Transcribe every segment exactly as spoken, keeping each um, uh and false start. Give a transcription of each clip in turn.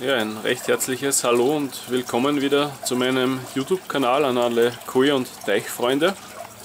Ja, ein recht herzliches Hallo und willkommen wieder zu meinem YouTube-Kanal an alle Koi- und Teichfreunde.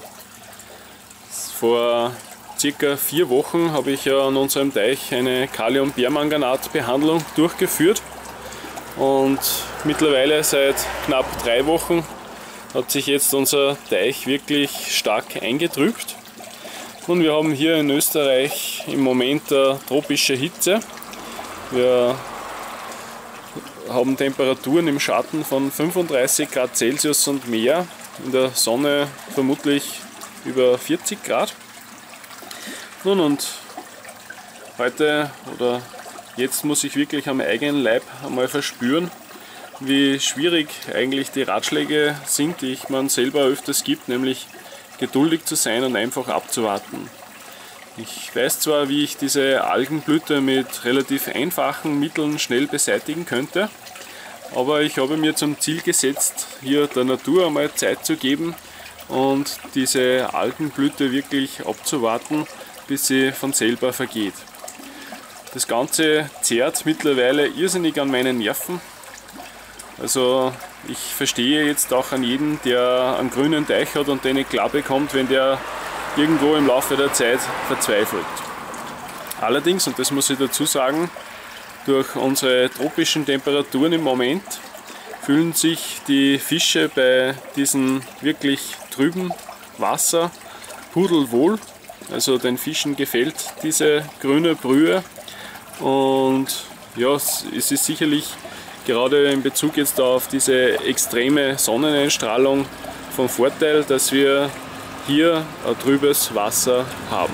Vor circa vier Wochen habe ich ja an unserem Teich eine Kalium-Permanganat-Behandlung durchgeführt und mittlerweile seit knapp drei Wochen hat sich jetzt unser Teich wirklich stark eingetrübt. Und wir haben hier in Österreich im Moment eine tropische Hitze. Wir haben Temperaturen im Schatten von fünfunddreißig Grad Celsius und mehr, in der Sonne vermutlich über vierzig Grad. Nun, und heute oder jetzt muss ich wirklich am eigenen Leib einmal verspüren, wie schwierig eigentlich die Ratschläge sind, die ich man selber öfters gibt, nämlich geduldig zu sein und einfach abzuwarten. Ich weiß zwar, wie ich diese Algenblüte mit relativ einfachen Mitteln schnell beseitigen könnte, aber ich habe mir zum Ziel gesetzt, hier der Natur einmal Zeit zu geben und diese Algenblüte wirklich abzuwarten, bis sie von selber vergeht. Das Ganze zehrt mittlerweile irrsinnig an meinen Nerven. Also ich verstehe jetzt auch an jeden, der einen grünen Teich hat und den nicht klar bekommt, wenn der irgendwo im Laufe der Zeit verzweifelt. Allerdings, und das muss ich dazu sagen, durch unsere tropischen Temperaturen im Moment fühlen sich die Fische bei diesem wirklich trüben Wasser pudelwohl. Also den Fischen gefällt diese grüne Brühe und ja, es ist sicherlich gerade in Bezug jetzt auf diese extreme Sonneneinstrahlung von Vorteil, dass wir hier ein trübes Wasser haben.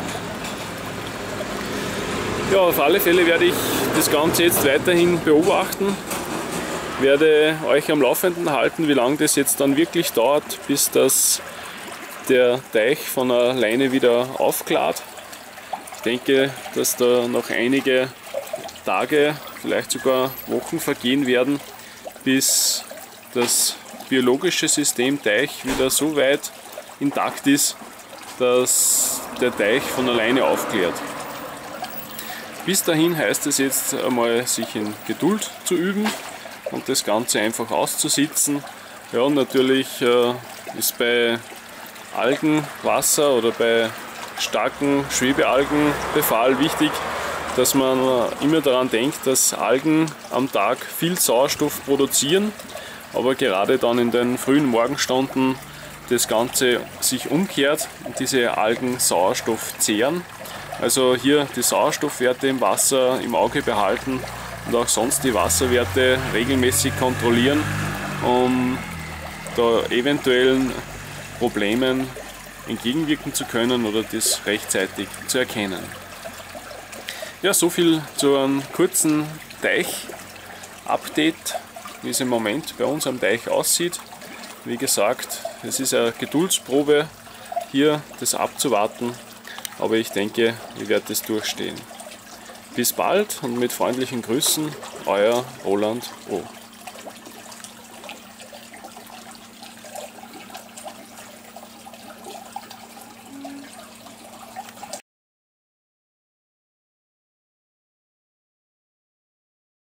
Ja, auf alle Fälle werde ich das Ganze jetzt weiterhin beobachten, werde euch am Laufenden halten, wie lange das jetzt dann wirklich dauert, bis das der Teich von alleine wieder aufklart. Ich denke, dass da noch einige Tage, vielleicht sogar Wochen vergehen werden, bis das biologische System Teich wieder so weit intakt ist, dass der Teich von alleine aufklärt. Bis dahin heißt es jetzt einmal, sich in Geduld zu üben und das Ganze einfach auszusitzen. Ja, und natürlich äh, ist bei Algenwasser oder bei starken Schwebealgenbefall wichtig, dass man immer daran denkt, dass Algen am Tag viel Sauerstoff produzieren, aber gerade dann in den frühen Morgenstunden das Ganze sich umkehrt und diese Algen Sauerstoff zehren. Also hier die Sauerstoffwerte im Wasser im Auge behalten und auch sonst die Wasserwerte regelmäßig kontrollieren, um da eventuellen Problemen entgegenwirken zu können oder das rechtzeitig zu erkennen. Ja, so viel zu einem kurzen Teich-Update, wie es im Moment bei uns am Teich aussieht. Wie gesagt, es ist eine Geduldsprobe, hier das abzuwarten, aber ich denke, ich werde es durchstehen. Bis bald und mit freundlichen Grüßen, euer Roland O.